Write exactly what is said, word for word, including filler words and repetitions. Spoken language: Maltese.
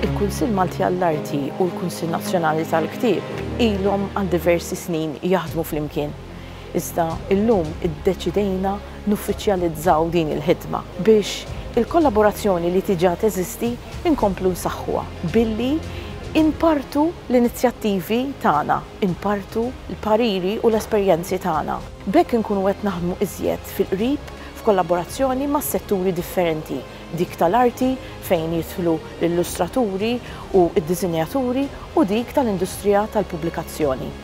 Il-Kunsill Malti għall-Arti u l-Kunsill Nazzjonali tal-Ktieb ilhom għal diversi snin jaħdmu flimkien. Iżda illum iddeċidejna nuffiċjalizzaw din il-ħidma biex il-kollaborazzjoni li tiġa teżisti inkomplu nsaħħuha billi inpartu l-inizjattivi tagħna, inpartu l-pariri u l-esperjenzi tagħna. B'hekk inkunu qed naħdmu iżjed fil-qrib f'kollaborazzjoni ma' setturi differenti, dik tal-arti fejn jidħlu l-illustraturi u d-diżinjaturi u dik tal-industrija tal-pubblikazzjoni.